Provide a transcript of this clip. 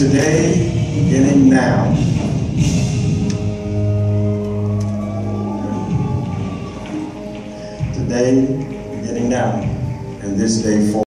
Today, beginning now. Today, beginning now, and this day forward.